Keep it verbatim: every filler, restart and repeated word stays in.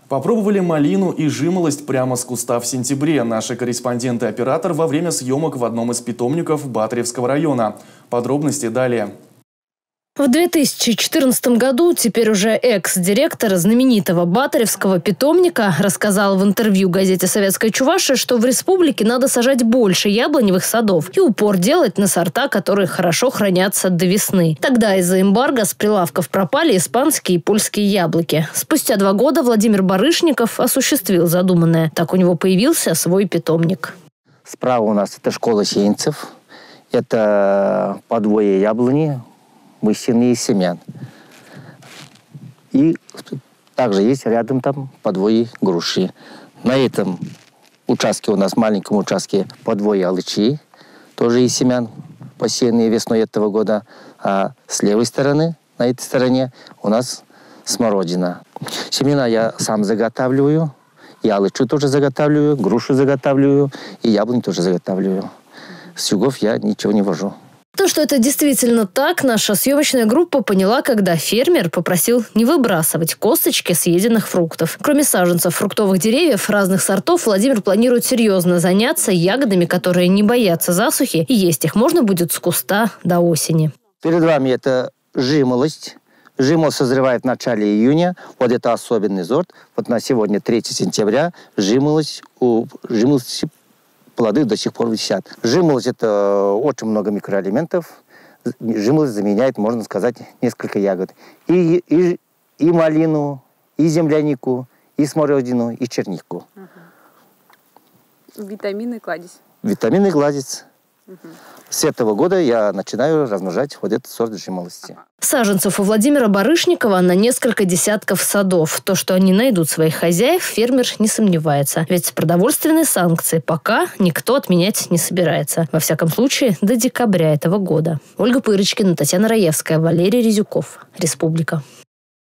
Попробовали малину и жимолость прямо с куста в сентябре. Наши корреспондент и оператор во время съемок в одном из питомников Баторевского района. Подробности далее. В две тысячи четырнадцатом году теперь уже экс-директор знаменитого Баторевского питомника рассказал в интервью газете «Советская Чувашия», что в республике надо сажать больше яблоневых садов и упор делать на сорта, которые хорошо хранятся до весны. Тогда из-за эмбарго с прилавков пропали испанские и польские яблоки. Спустя два года Владимир Барышников осуществил задуманное. Так у него появился свой питомник. Справа у нас это школа сеянцев, это подвое яблони, высеянные из семян. И также есть рядом там подвое груши. На этом участке у нас, маленьком участке, подвое алычи, тоже из семян, посеянные весной этого года. А с левой стороны, на этой стороне, у нас смородина. Семена я сам заготавливаю, и алычу тоже заготавливаю, грушу заготавливаю, и яблонь тоже заготавливаю. С югов я ничего не вожу. То, что это действительно так, наша съемочная группа поняла, когда фермер попросил не выбрасывать косточки съеденных фруктов. Кроме саженцев фруктовых деревьев разных сортов, Владимир планирует серьезно заняться ягодами, которые не боятся засухи, и есть их можно будет с куста до осени. Перед вами это жимолость. Жимолость созревает в начале июня. Вот это особенный сорт. Вот на сегодня третье сентября жимолость у жимолости плоды до сих пор висят. Жимолость – это очень много микроэлементов. Жимолость заменяет, можно сказать, несколько ягод. И, и, и малину, и землянику, и смородину, и чернику. Угу. Витамины кладезь. Витамины кладезь. Угу. С этого года я начинаю размножать вот этот сорт жимолости. Саженцев у Владимира Барышникова на несколько десятков садов. То, что они найдут своих хозяев, фермер не сомневается. Ведь продовольственные санкции пока никто отменять не собирается. Во всяком случае, до декабря этого года. Ольга Пырочкина, Татьяна Раевская, Валерий Резюков. Республика.